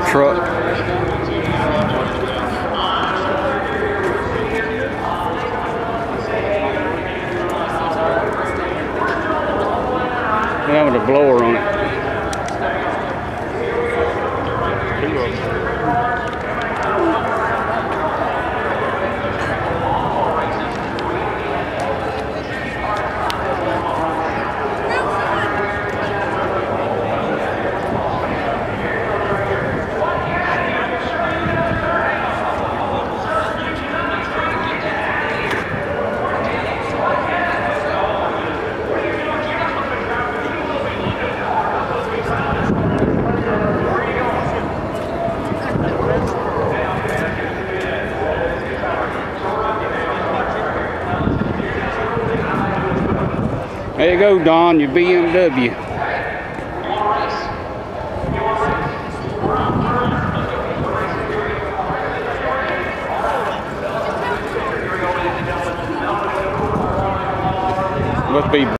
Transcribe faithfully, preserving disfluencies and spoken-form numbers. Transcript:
truck. That with a blower on it. There you go, Don, your B M W. Must be